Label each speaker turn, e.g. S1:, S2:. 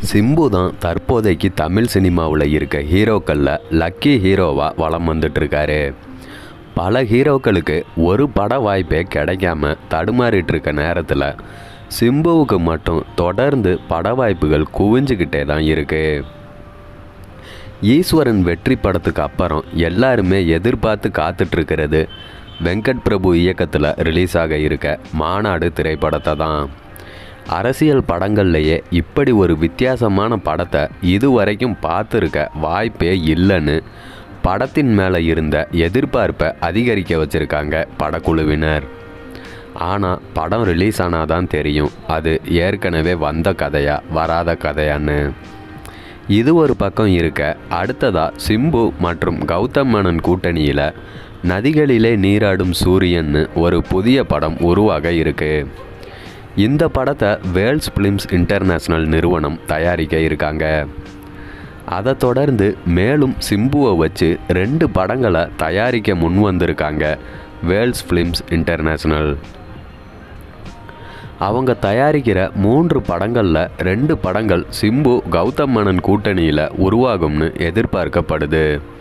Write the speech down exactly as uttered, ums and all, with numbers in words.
S1: சிம்பு தான் தற்போதைக்கு தமிழ் சினிமாவில் இருக்க ஹீரோக்களில் லக்கி ஹீரோவாக வலம் வந்துட்டுருக்காரு. பல ஹீரோக்களுக்கு ஒரு பட வாய்ப்பே கிடைக்காம தடுமாறிட்டு இருக்க நேரத்தில் சிம்புவுக்கு மட்டும் தொடர்ந்து பட வாய்ப்புகள் குவிஞ்சுக்கிட்டே தான் இருக்குது. ஈஸ்வரன் வெற்றி படத்துக்கு அப்புறம் எல்லாருமே எதிர்பார்த்து காத்துட்ருக்கிறது வெங்கட் பிரபு இயக்கத்தில் ரிலீஸ் ஆக இருக்க மாநாடு திரைப்படத்தை தான். அரசியல் படங்கள்லையே இப்படி ஒரு வித்தியாசமான படத்தை இதுவரைக்கும் பார்த்துருக்க வாய்ப்பே இல்லைன்னு படத்தின் மேலே இருந்த எதிர்பார்ப்பை அதிகரிக்க வச்சுருக்காங்க படக்குழுவினர். ஆனால் படம் ரிலீஸ் ஆனால் தான் தெரியும் அது ஏற்கனவே வந்த கதையா வராத கதையான்னு. இது ஒரு பக்கம் இருக்க, அடுத்ததாக சிம்பு மற்றும் கௌதம் மேனன் கூட்டணியில் நதிகளிலே நீராடும் சூரியன்னு ஒரு புதிய படம் உருவாக இருக்குது. இந்த படத்தை வேல்ஸ் ஃபிலிம்ஸ் இன்டர்நேஷ்னல் நிறுவனம் தயாரிக்க இருக்காங்க. அதை தொடர்ந்து மேலும் சிம்புவை வச்சு ரெண்டு படங்களை தயாரிக்க முன் வந்திருக்காங்க வேல்ஸ் ஃபிலிம்ஸ் இன்டர்நேஷ்னல். அவங்க தயாரிக்கிற மூன்று படங்களில் ரெண்டு படங்கள் சிம்பு கௌதம் மேனன் கூட்டணியில் உருவாகும்னு எதிர்பார்க்கப்படுது.